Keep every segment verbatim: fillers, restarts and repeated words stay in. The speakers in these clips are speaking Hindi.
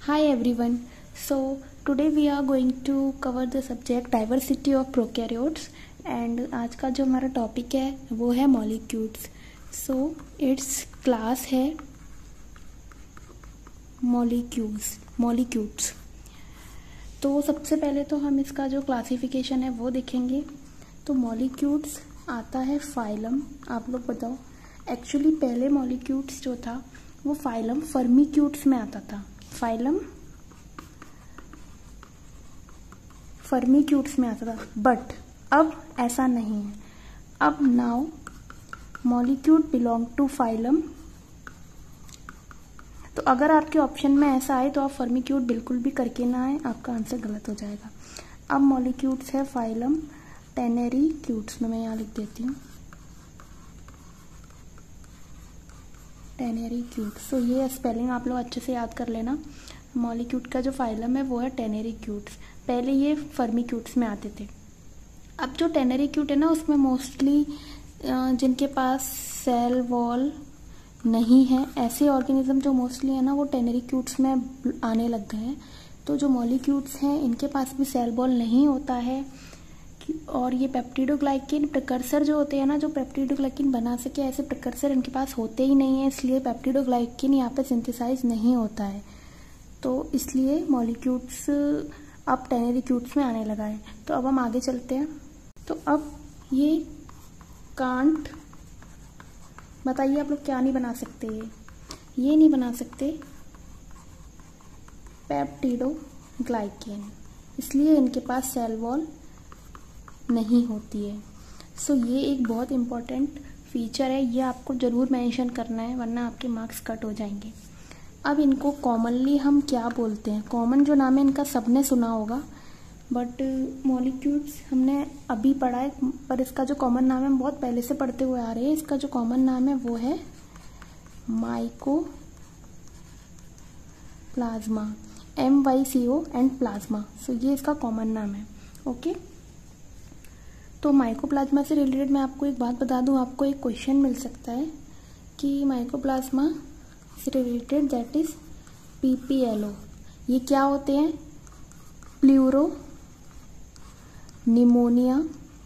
Hi everyone. So today we are going to cover the subject diversity of prokaryotes and आज का जो हमारा टॉपिक है वो है molecules. So its class है molecules molecules. तो सबसे पहले तो हम इसका जो क्लासिफिकेशन है वो देखेंगे. तो molecules आता है फाइलम. आप लोग बताओ. एक्चुअली पहले molecules जो था वो फाइलम फर्मिक्यूट्स में आता था. फाइलम फर्मिक्यूट्स में आता था, बट अब ऐसा नहीं है. अब now mollicutes belong to phylum. तो अगर आपके ऑप्शन में ऐसा आए तो आप फर्मिक्यूट बिल्कुल भी करके ना आए, आपका आंसर गलत हो जाएगा. अब मॉलिक्यूट्स है फाइलम टेनेरिक्यूट्स में. मैं यहाँ लिख देती हूँ टेनेरिक्यूट्स. सो ये स्पेलिंग आप लोग अच्छे से याद कर लेना. मॉलिक्यूट का जो फाइलम है वो है टेनेरिक्यूट्स. पहले ये फर्मिक्यूट्स में आते थे. अब जो टेनेरिक्यूट है ना उसमें मोस्टली जिनके पास सेल वॉल नहीं है, ऐसे ऑर्गेनिज्म जो मोस्टली है ना वो टेनेरिक्यूट्स में आने लग गए हैं. तो जो मॉलिक्यूट्स हैं इनके पास भी सेल वॉल नहीं होता है. और ये पेप्टिडोग्लाइकिन प्रिकर्सर जो होते हैं ना, जो पेप्टिडोग्लाइकिन बना सके, ऐसे प्रिकर्सर इनके पास होते ही नहीं है. इसलिए पेप्टिडोग्लाइकिन यहाँ पे सिंथेसाइज नहीं होता है. तो इसलिए मॉलिक्यूट्स अब टेनेरिक्यूट्स में आने लगा है. तो अब हम आगे चलते हैं. तो अब ये कांट बताइए आप लोग क्या नहीं बना सकते. ये ये नहीं बना सकते पेप्टिडोग्लाइकिन, इसलिए इनके पास सेल वॉल नहीं होती है. सो so, ये एक बहुत इम्पोर्टेंट फीचर है. ये आपको ज़रूर मेंशन करना है वरना आपके मार्क्स कट हो जाएंगे. अब इनको कॉमनली हम क्या बोलते हैं. कॉमन जो नाम है इनका सबने सुना होगा, बट मॉलिक्यूल्स हमने अभी पढ़ा है, पर इसका जो कॉमन नाम है हम बहुत पहले से पढ़ते हुए आ रहे हैं. इसका जो कॉमन नाम है वो है mycoplasma. M Y C O and plasma. So ये इसका कॉमन नाम है. Okay okay? तो माइकोप्लाज्मा से रिलेटेड मैं आपको एक बात बता दूं. आपको एक क्वेश्चन मिल सकता है कि माइकोप्लाज्मा से related, that is P P L O. ये क्या होते हैं? Pleuropneumonia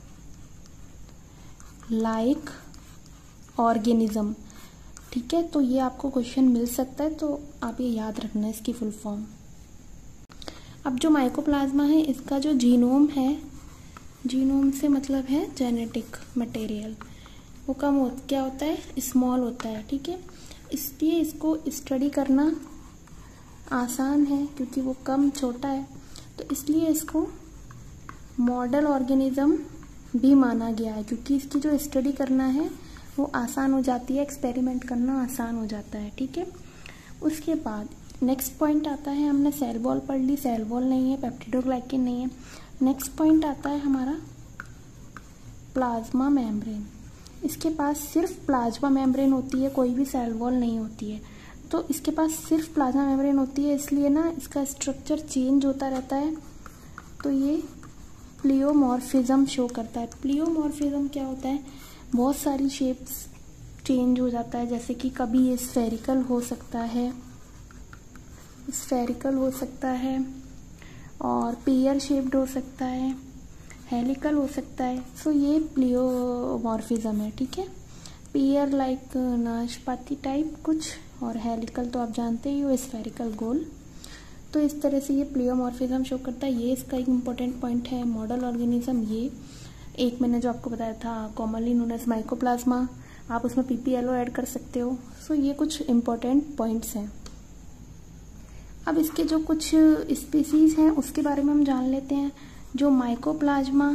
like organism. ठीक है, तो ये आपको क्वेश्चन मिल सकता है, तो आप ये याद रखना है इसकी फुल फॉर्म. अब जो माइकोप्लाज्मा है इसका जो जीनोम है, जीनोम से मतलब है जेनेटिक मटेरियल, वो कम हो क्या होता है, स्मॉल होता है. ठीक है, इसलिए इसको स्टडी करना आसान है क्योंकि वो कम छोटा है. तो इसलिए इसको मॉडल ऑर्गेनिज्म भी माना गया है क्योंकि इसकी जो स्टडी करना है वो आसान हो जाती है, एक्सपेरिमेंट करना आसान हो जाता है. ठीक है, उसके बाद नेक्स्ट पॉइंट आता है, हमने सेल वॉल पढ़ ली. सेल वॉल नहीं है, पेप्टिडोग्लाइकिन नहीं है. नेक्स्ट पॉइंट आता है हमारा प्लाज्मा मेम्ब्रेन. इसके पास सिर्फ प्लाज्मा मेम्ब्रेन होती है, कोई भी सेल वॉल नहीं होती है. तो इसके पास सिर्फ प्लाज्मा मेम्ब्रेन होती है, इसलिए ना इसका स्ट्रक्चर चेंज होता रहता है. तो ये प्लियोमॉर्फिज्म शो करता है. प्लियोमॉर्फिज्म क्या होता है? बहुत सारी शेप्स चेंज हो जाता है, जैसे कि कभी ये स्फेरिकल हो सकता है, स्फेरिकल हो सकता है, और पेयर शेप्ड हो सकता है, हेलिकल हो सकता है. सो so, ये प्लियोमॉर्फिज्म है. ठीक है, पेयर लाइक नाशपाती टाइप कुछ, और हेलिकल तो आप जानते ही हो, स्फेरिकल गोल. तो इस तरह से ये प्लियोमॉर्फिज्म शो करता है. ये इसका एक इम्पोर्टेंट पॉइंट है. मॉडल ऑर्गेनिज्म, ये एक मैंने जो आपको बताया था कॉमनली नोन एज माइकोप्लाज्मा, आप उसमें P P L O add कर सकते हो. सो so, ये कुछ इम्पोर्टेंट पॉइंट्स हैं. अब इसके जो कुछ स्पीसीज हैं उसके बारे में हम जान लेते हैं. जो माइकोप्लाज्मा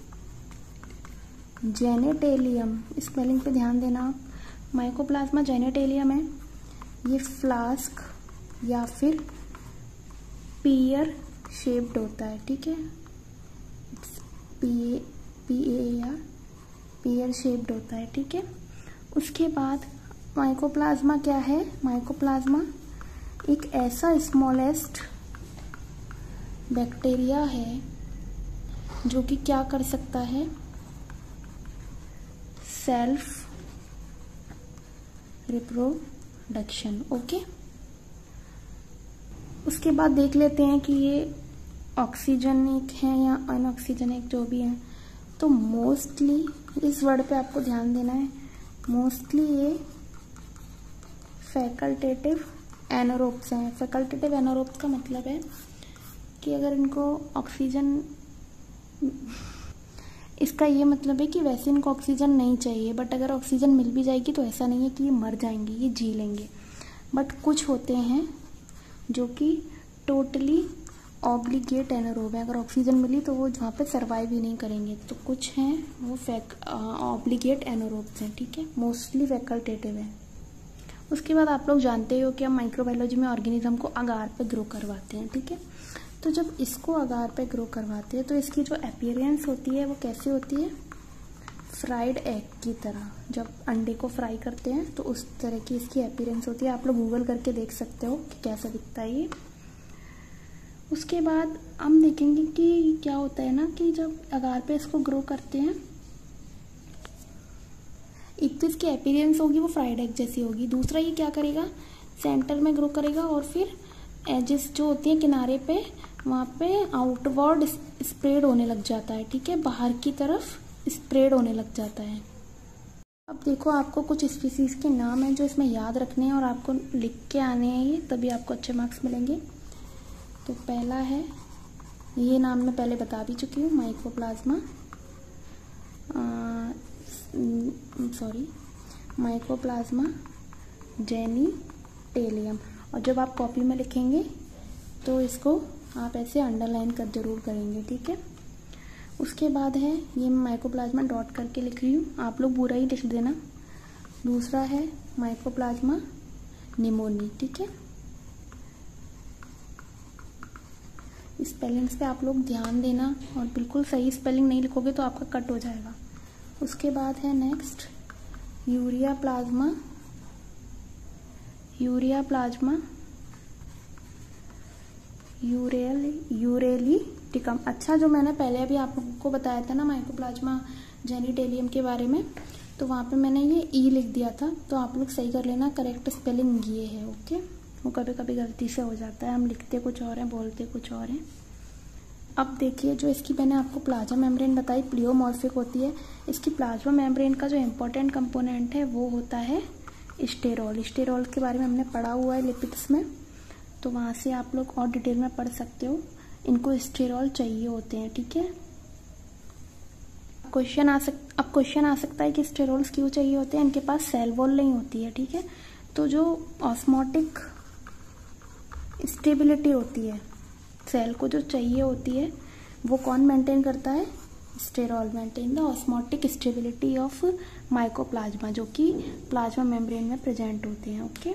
जेनेटेलियम, स्पेलिंग पे ध्यान देना आप. माइकोप्लाज्मा जेनेटेलियम है, ये फ्लास्क या फिर पियर शेप्ड होता है. ठीक है, P P A R pear shaped होता है. ठीक है, उसके बाद माइकोप्लाज्मा क्या है? माइकोप्लाज्मा एक ऐसा स्मॉलेस्ट बैक्टीरिया है जो कि क्या कर सकता है? Self reproduction. ओके, उसके बाद देख लेते हैं कि ये ऑक्सीजनिक है या अनऑक्सीजनिक जो भी है। तो मोस्टली इस वर्ड पे आपको ध्यान देना है, मोस्टली ये फैकल्टेटिव एनारोब्स हैं। फैकल्टेटिव एनारोब्स का मतलब है कि अगर इनको ऑक्सीजन, इसका ये मतलब है कि वैसे इनको ऑक्सीजन नहीं चाहिए, बट अगर ऑक्सीजन मिल भी जाएगी तो ऐसा नहीं है कि ये मर जाएंगे, ये जी लेंगे। बट कुछ होते हैं जो कि टोटली ऑब्लिगेट एनारोब है, अगर ऑक्सीजन मिली तो वो वहाँ पे सर्वाइव ही नहीं करेंगे। तो कुछ हैं वो फैक ऑब्लिगेट एनारोब्स हैं, ठीक है, मोस्टली फैकल्टेटिव है। उसके बाद आप लोग जानते हो कि हम माइक्रोबायोलॉजी में ऑर्गेनिज्म को अगार पे ग्रो करवाते हैं, ठीक है। तो जब इसको अगार पे ग्रो करवाते हैं तो इसकी जो अपीयरेंस होती है वो कैसी होती है, फ्राइड एग की तरह। जब अंडे को फ्राई करते हैं तो उस तरह की इसकी अपीयरेंस होती है। आप लोग गूगल करके देख सकते हो कि कैसा दिखता है ये। उसके बाद हम देखेंगे कि क्या होता है ना कि जब अगार पे इसको ग्रो करते हैं, एक तो इसकी अपीयरेंस होगी वो फ्राइड एग जैसी होगी, दूसरा ये क्या करेगा, सेंटर में ग्रो करेगा और फिर एजेस जो होती हैं किनारे पे, वहाँ पे आउटवर्ड स्प्रेड होने लग जाता है, ठीक है, बाहर की तरफ स्प्रेड होने लग जाता है। अब देखो आपको कुछ स्पीसीज के नाम हैं जो इसमें याद रखने हैं और आपको लिख के आने हैं, ये तभी आपको अच्छे मार्क्स मिलेंगे। तो पहला है, ये नाम मैं पहले बता भी चुकी हूँ, माइकोप्लाज्मा, सॉरी माइकोप्लाज्मा जेनिटेलियम। और जब आप कॉपी में लिखेंगे तो इसको आप ऐसे अंडरलाइन कर जरूर करेंगे, ठीक है। उसके बाद है, ये माइकोप्लाज्मा डॉट करके लिख रही हूँ, आप लोग पूरा ही लिख देना। दूसरा है माइकोप्लाज्मा निमोनी, ठीक है। स्पेलिंग्स पे आप लोग ध्यान देना और बिल्कुल सही स्पेलिंग नहीं लिखोगे तो आपका कट हो जाएगा। उसके बाद है next ureaplasma, ureaplasma यूरेली यूरेलिटिकम। अच्छा, जो मैंने पहले अभी आप लोगों को बताया था ना माइकोप्लाज्मा जेनिटेलियम के बारे में, तो वहाँ पे मैंने ये ई लिख दिया था, तो आप लोग सही कर लेना, करेक्ट स्पेलिंग ये है, ओके। वो कभी कभी गलती से हो जाता है, हम लिखते कुछ और हैं बोलते कुछ और हैं। अब देखिए, जो इसकी मैंने आपको प्लाज्मा मेम्ब्रेन बताई प्लियोमॉर्फिक होती है। इसकी प्लाज्मा मेम्ब्रेन का जो इम्पोर्टेंट कंपोनेंट है वो होता है स्टेरॉल। स्टेरॉल के बारे में हमने पढ़ा हुआ है लिपिड्स में, तो वहाँ से आप लोग और डिटेल में पढ़ सकते हो। इनको स्टेरॉल चाहिए होते हैं, ठीक है। क्वेश्चन आ सक अब क्वेश्चन आ सकता है कि स्टेरॉल्स क्यों चाहिए होते हैं, इनके पास सेल वॉल नहीं होती है, ठीक है। तो जो ऑस्मोटिक स्टेबिलिटी होती है, सेल को जो चाहिए होती है, वो कौन मेंटेन करता है, sterol maintain the osmotic stability of mycoplasma, जो कि प्लाज्मा मेम्ब्रेन में प्रेजेंट होते हैं, ओके।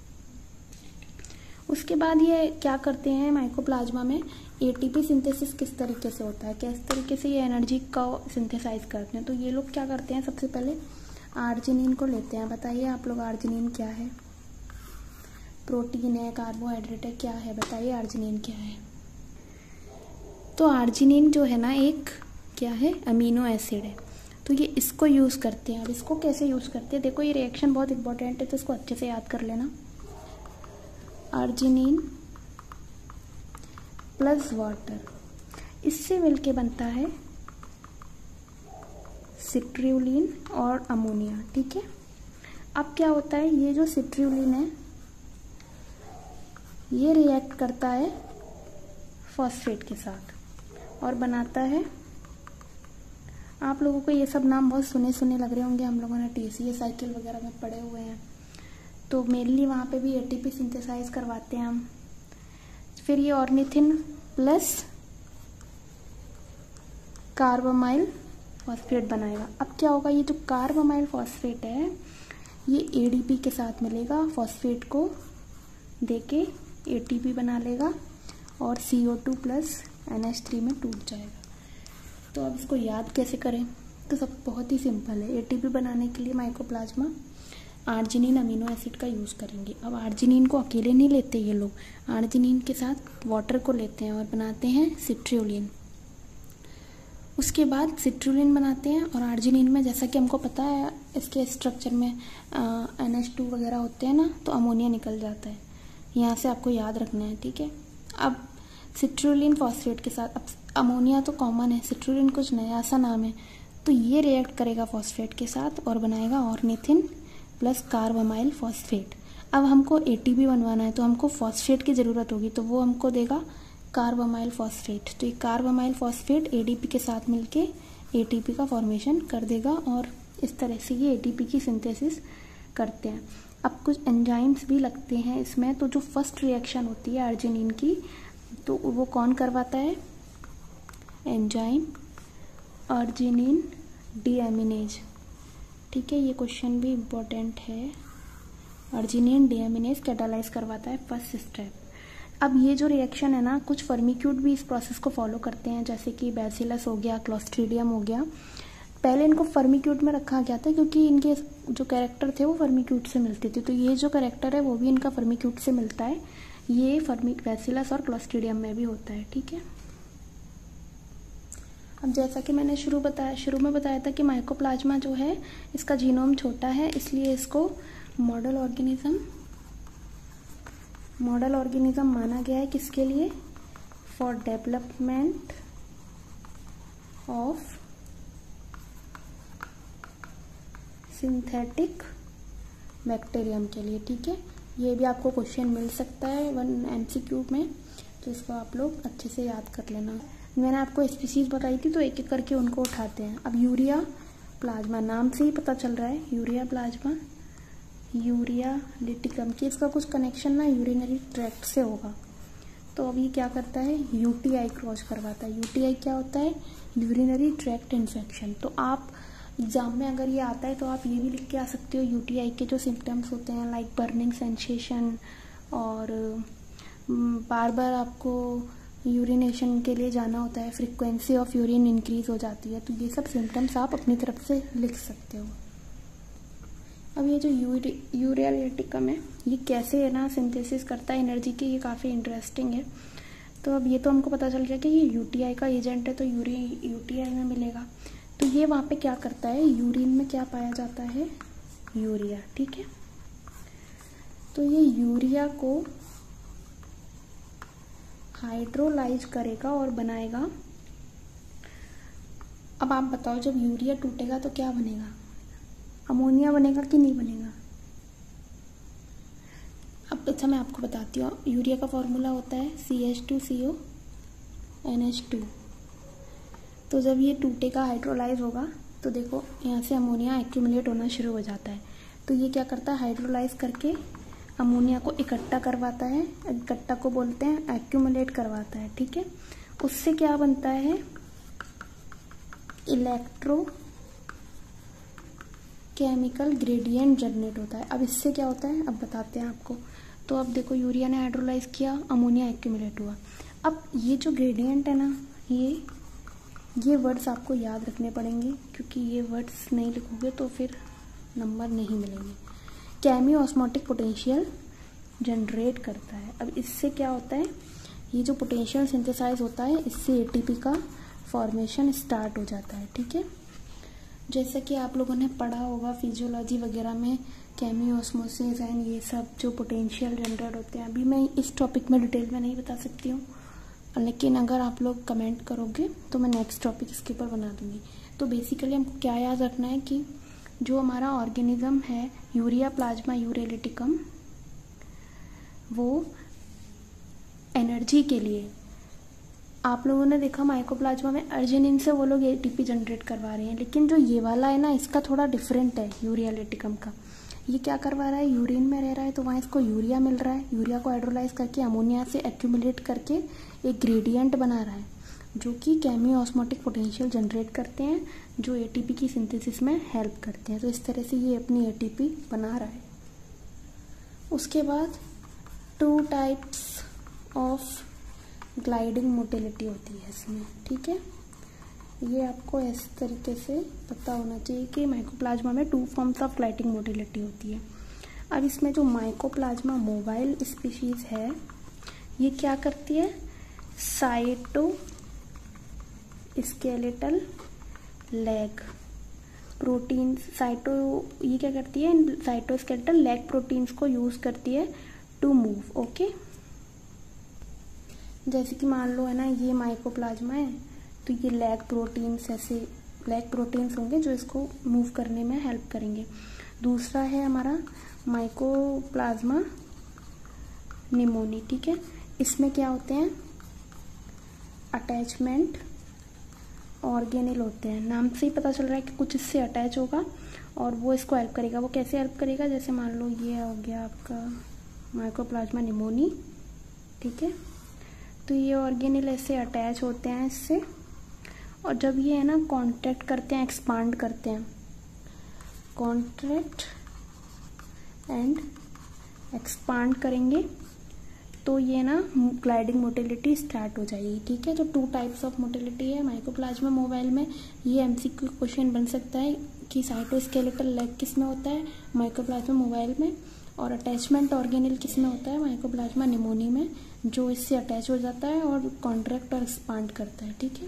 उसके बाद ये क्या करते हैं, माइकोप्लाज्मा में एटीपी सिंथेसिस किस तरीके से होता है, किस तरीके से ये एनर्जी का सिंथेसाइज करते हैं। तो ये लोग क्या करते हैं, सबसे पहले आर्जिनिन को लेते हैं। बताइए आप लोग आर्जिनिन क्या है, प्रोटीन है, कार्बोहाइड्रेट है, क्या है, बताइए आर्जिनिन क्या है। तो आर्जिनिन जो है ना एक क्या है, अमीनो एसिड है। तो ये इसको यूज़ करते हैं। अब इसको कैसे यूज़ करते हैं, देखो ये रिएक्शन बहुत इंपॉर्टेंट है, तो इसको अच्छे से याद कर लेना। आर्जिनिन प्लस वाटर, इससे मिलके बनता है सिट्रियोलिन और अमोनिया, ठीक है। अब क्या होता है, ये जो सिट्रियोलिन है ये रिएक्ट करता है फॉस्फेट के साथ और बनाता है, आप लोगों को ये सब नाम बहुत सुने सुने लग रहे होंगे, हम लोगों ने टीसीए साइकिल वगैरह में पढ़े हुए हैं, तो मेनली वहाँ पे भी एटीपी सिंथेसाइज करवाते हैं हम। फिर ये ऑर्निथिन प्लस कार्बामाइल फॉस्फेट बनाएगा। अब क्या होगा, ये जो कार्बामाइल फॉस्फेट है ये एडीपी के साथ मिलेगा, फॉस्फेट को देके एटीपी बना लेगा और C O two plus N H three में टूट जाएगा। तो अब इसको याद कैसे करें, तो सब बहुत ही सिंपल है। एटीपी बनाने के लिए माइकोप्लाज्मा आर्जिनिन अमीनो एसिड का यूज़ करेंगे। अब आर्जिनिन को अकेले नहीं लेते ये लोग, आर्जिनिन के साथ वाटर को लेते हैं और बनाते हैं सिट्रियोलिन। उसके बाद सिट्रियोलिन बनाते हैं और आर्जिनिन में जैसा कि हमको पता है इसके स्ट्रक्चर में एन एच टू वगैरह होते हैं ना, तो अमोनिया निकल जाता है। यहाँ से आपको याद रखना है, ठीक है। अब सिट्रुलिन फॉस्फेट के साथ, अब अमोनिया तो कॉमन है, सिट्रुलिन कुछ नया सा नाम है, तो ये रिएक्ट करेगा फॉस्फेट के साथ और बनाएगा ऑर्निथिन प्लस कार्बामाइल फॉस्फेट। अब हमको एटीपी बनवाना है तो हमको फॉस्फेट की ज़रूरत होगी, तो वो हमको देगा कार्बामाइल फॉस्फेट। तो ये कार्बामाइल फॉस्फेट एडीपी के साथ मिलके एटीपी का फॉर्मेशन कर देगा और इस तरह से ये एटीपी की सिंथेसिस करते हैं। अब कुछ एंजाइम्स भी लगते हैं इसमें, तो जो फर्स्ट रिएक्शन होती है अर्जिनिन की, तो वो कौन करवाता है? Enzyme arginine deaminase. ठीक है, ये क्वेश्चन भी इम्पोर्टेंट है। अर्जिनिन डीएमिनेज कैटालाइज करवाता है फर्स्ट स्टेप। अब ये जो रिएक्शन है ना, कुछ फर्मिक्यूट भी इस प्रोसेस को फॉलो करते हैं, जैसे कि बैसिलस हो गया, क्लोस्ट्रीडियम हो गया। पहले इनको फर्मिक्यूट में रखा गया था क्योंकि इनके जो कैरेक्टर थे वो फर्मिक्यूट से मिलते थे, तो ये जो कैरेक्टर है वो भी इनका फर्मिक्यूट से मिलता है। ये फर्मिक बैसिलस और क्लोस्ट्रीडियम में भी होता है। ठीक है, अब जैसा कि मैंने शुरू बताया शुरू में बताया था कि माइकोप्लाज्मा जो है इसका जीनोम छोटा है, इसलिए इसको मॉडल ऑर्गेनिज्म मॉडल ऑर्गेनिज्म माना गया है। किसके लिए? For development of synthetic bacterium के लिए। ठीक है, ये भी आपको क्वेश्चन मिल सकता है वन एमसीक्यू में, तो इसको आप लोग अच्छे से याद कर लेना। मैंने आपको स्पीसीज बताई थी, तो एक एक करके उनको उठाते हैं। अब यूरिया प्लाज्मा, नाम से ही पता चल रहा है यूरिया प्लाज्मा, यूरिया लिटिकम की इसका कुछ कनेक्शन ना यूरिनरी ट्रैक्ट से होगा। तो अब ये क्या करता है? यूटीआई क्रॉस करवाता है। यूटीआई क्या होता है? Urinary tract infection. तो आप एग्जाम में अगर ये आता है तो आप ये भी लिख के आ सकते हो, यूटीआई के जो सिम्टम्स होते हैं लाइक बर्निंग सेंसेशन, और बार बार आपको यूरिनेशन के लिए जाना होता है, फ्रीक्वेंसी ऑफ यूरिन इंक्रीज हो जाती है, तो ये सब सिम्टम्स आप अपनी तरफ से लिख सकते हो। अब ये जो यूरि यूरिया लिटिकम है, ये कैसे है ना सिंथेसिस करता है एनर्जी की, ये काफ़ी इंटरेस्टिंग है। तो अब ये तो हमको पता चल गया कि ये यूटीआई का एजेंट है, तो यूरी यूटीआई में मिलेगा। तो ये वहाँ पे क्या करता है? यूरिन में क्या पाया जाता है? यूरिया। ठीक है, तो ये यूरिया को हाइड्रोलाइज करेगा और बनाएगा। अब आप बताओ, जब यूरिया टूटेगा तो क्या बनेगा? अमोनिया बनेगा कि नहीं बनेगा? अब अच्छा मैं आपको बताती हूँ, यूरिया का फॉर्मूला होता है C H two C O N H two. तो जब ये टूटेगा, हाइड्रोलाइज होगा, तो देखो यहाँ से अमोनिया एक्यूमुलेट होना शुरू हो जाता है। तो ये क्या करता है? हाइड्रोलाइज करके अमोनिया को इकट्ठा करवाता है, इकट्ठा को बोलते हैं एक्यूमुलेट करवाता है। ठीक है, उससे क्या बनता है? इलेक्ट्रो केमिकल ग्रेडियंट जनरेट होता है। अब इससे क्या होता है अब बताते हैं आपको। तो अब देखो यूरिया ने हाइड्रोलाइज किया, अमोनिया एक्यूमुलेट हुआ। अब ये जो ग्रेडियंट है ना, ये ये वर्ड्स आपको याद रखने पड़ेंगे, क्योंकि ये वर्ड्स नहीं लिखोगे तो फिर नंबर नहीं मिलेंगे। केमी ऑस्मोटिक पोटेंशियल जनरेट करता है। अब इससे क्या होता है? ये जो पोटेंशियल सिंथेसाइज होता है, इससे एटीपी का फॉर्मेशन स्टार्ट हो जाता है। ठीक है, जैसा कि आप लोगों ने पढ़ा होगा फिजियोलॉजी वगैरह में, केमी ऑस्मोसिस एंड ये सब जो पोटेंशियल जनरेट होते हैं। अभी मैं इस टॉपिक में डिटेल में नहीं बता सकती हूँ, लेकिन अगर आप लोग कमेंट करोगे तो मैं नेक्स्ट टॉपिक इसके ऊपर बना दूंगी। तो बेसिकली हमको क्या याद रखना है कि जो हमारा ऑर्गेनिज्म है यूरिया प्लाज्मा यूरेलिटिकम, वो एनर्जी के लिए, आप लोगों ने देखा माइकोप्लाज्मा में अर्जिनिन से वो लोग एटीपी जनरेट करवा रहे हैं, लेकिन जो ये वाला है ना, इसका थोड़ा डिफरेंट है यूरिया लिटिकम का। ये क्या करवा रहा है? यूरिन में रह रहा है, तो वहाँ इसको यूरिया मिल रहा है, यूरिया को हाइड्रोलाइज करके अमोनिया से एक्यूमुलेट करके एक ग्रेडियंट बना रहा है, जो कि केमी ऑस्मोटिक पोटेंशियल जनरेट करते हैं, जो एटीपी की सिंथेसिस में हेल्प करते हैं। तो इस तरह से ये अपनी एटीपी बना रहा है। उसके बाद two types of gliding motility होती है इसमें। ठीक है, ये आपको इस तरीके से पता होना चाहिए कि माइकोप्लाज्मा में two forms of gliding motility होती है। अब इसमें जो माइकोप्लाज्मा मोबाइल स्पीशीज है, ये क्या करती है? Cytoskeletal leg protein, cyto ये क्या करती है? साइटोस्केलेटल लेग प्रोटीन्स को यूज करती है टू मूव। ओके, जैसे कि मान लो है ना, ये माइकोप्लाज्मा है, तो ये लैग प्रोटीन्स, ऐसे लैग प्रोटीन्स होंगे जो इसको मूव करने में हेल्प करेंगे। दूसरा है हमारा माइकोप्लाज्मा निमोनी, ठीक है। इसमें क्या होते हैं, अटैचमेंट ऑर्गेनेल होते हैं। नाम से ही पता चल रहा है कि कुछ इससे अटैच होगा और वो इसको हेल्प करेगा। वो कैसे हेल्प करेगा, जैसे मान लो ये हो गया आपका माइकोप्लाज्मा निमोनी, ठीक है। तो ये ऑर्गेनेल ऐसे अटैच होते हैं इससे, और जब ये है ना कॉन्ट्रैक्ट करते हैं, एक्सपांड करते हैं, कॉन्ट्रैक्ट एंड एक्सपांड करेंगे, तो ये ना ग्लाइडिंग मोटिलिटी स्टार्ट हो जाएगी, ठीक है। जो टू टाइप्स ऑफ मोटिलिटी है माइकोप्लाज्मा मोबाइल में, ये एमसीक्यू क्वेश्चन बन सकता है कि साइटोस्केलेटल लेग किस में होता है, माइकोप्लाज्मा मोबाइल में, और अटैचमेंट ऑर्गेनेल किस में होता है, माइकोप्लाज्मा निमोनी में, जो इससे अटैच हो जाता है और कॉन्ट्रैक्ट और एक्सपांड करता है, ठीक है।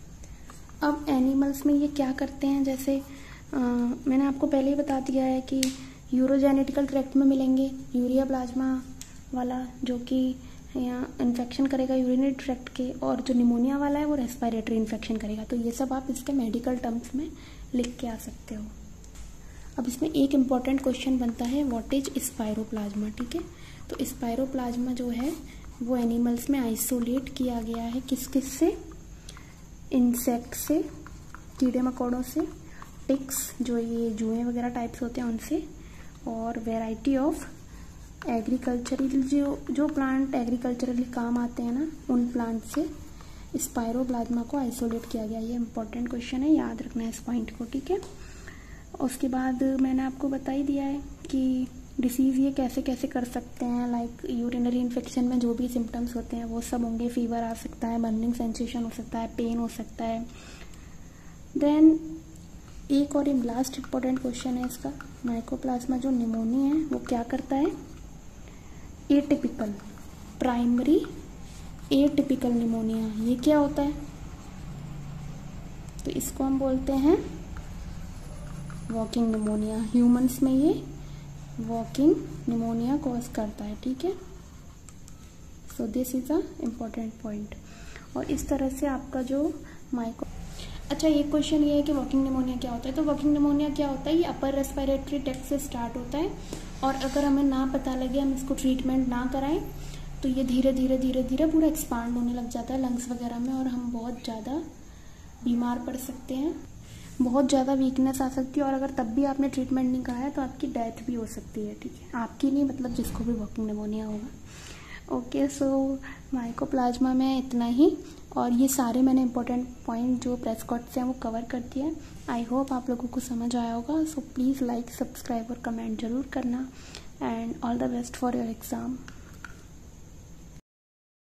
अब एनिमल्स में ये क्या करते हैं, जैसे आ, मैंने आपको पहले ही बता दिया है कि यूरोजेनेटिकल ट्रैक्ट में मिलेंगे यूरिया प्लाज्मा वाला, जो कि यहाँ इन्फेक्शन करेगा यूरिनरी ट्रैक्ट के, और जो निमोनिया वाला है वो रेस्पिरेटरी इन्फेक्शन करेगा। तो ये सब आप इसके मेडिकल टर्म्स में लिख के आ सकते हो। अब इसमें एक इम्पॉर्टेंट क्वेश्चन बनता है, व्हाट इज स्पायरोप्लाज्मा, ठीक है। तो स्पायरोप्लाज्मा जो है वो एनिमल्स में आइसोलेट किया गया है, किस किस से, इंसेक्ट से, कीड़े मकोड़ों से, टिक्स जो ये जुएं वगैरह टाइप्स होते हैं उनसे, और वेराइटी ऑफ एग्रीकल्चरल जो जो प्लांट एग्रीकल्चरली काम आते हैं ना, उन प्लांट से स्पायरोप्लाज्मा को आइसोलेट किया गया। ये इंपॉर्टेंट क्वेश्चन है, याद रखना है इस पॉइंट को, ठीक है। उसके बाद मैंने आपको बता ही दिया है कि डिसीज़ ये कैसे कैसे कर सकते हैं, लाइक यूरिनरी इन्फेक्शन में जो भी सिम्टम्स होते हैं वो सब होंगे, फीवर आ सकता है, बर्निंग सेंसेशन हो सकता है, पेन हो सकता है। देन एक और लास्ट इम्पॉर्टेंट क्वेश्चन है इसका, माइकोप्लाज्मा जो निमोनी है वो क्या करता है, एटिपिकल प्राइमरी एटिपिकल निमोनिया, ये क्या होता है, तो इसको हम बोलते हैं वॉकिंग निमोनिया। ह्यूमंस में ये वॉकिंग निमोनिया कॉज करता है, ठीक है। So this is a important point. और इस तरह से आपका जो माइको अच्छा एक क्वेश्चन ये है कि वॉकिंग निमोनिया क्या होता है। तो वॉकिंग निमोनिया क्या होता है, ये अपर रेस्पिरेटरी ट्रैक्ट से स्टार्ट होता है, और अगर हमें ना पता लगे, हम इसको ट्रीटमेंट ना कराएं, तो ये धीरे धीरे धीरे धीरे पूरा एक्सपांड होने लग जाता है लंग्स वगैरह में, और हम बहुत ज़्यादा बीमार पड़ सकते हैं, बहुत ज़्यादा वीकनेस आ सकती है, और अगर तब भी आपने ट्रीटमेंट नहीं कराया तो आपकी डेथ भी हो सकती है, ठीक है। आपकी नहीं, मतलब जिसको भी वॉकिंग निमोनिया होगा। ओके, सो माइकोप्लाज्मा में इतना ही, और ये सारे मैंने इंपॉर्टेंट पॉइंट जो प्रेस्कॉट से हैं वो कवर कर दिया है। आई होप आप लोगों को समझ आया होगा। सो प्लीज़ लाइक, सब्सक्राइब और कमेंट जरूर करना, and all the best for your exam.